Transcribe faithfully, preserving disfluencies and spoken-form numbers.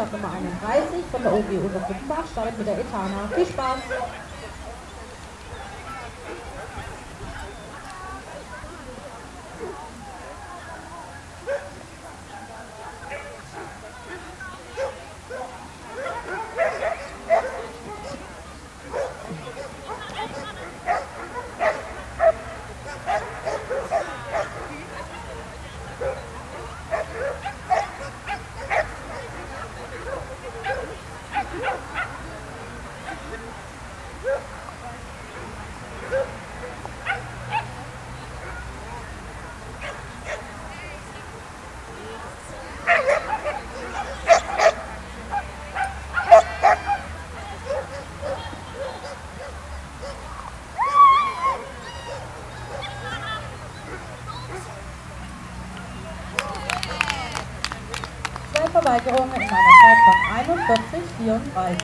Nummer einunddreißig von der O G Untergrundbach startet mit der Etana. Viel Spaß! Verweigerungen in einer Zeit von einundvierzig Komma vierunddreißig.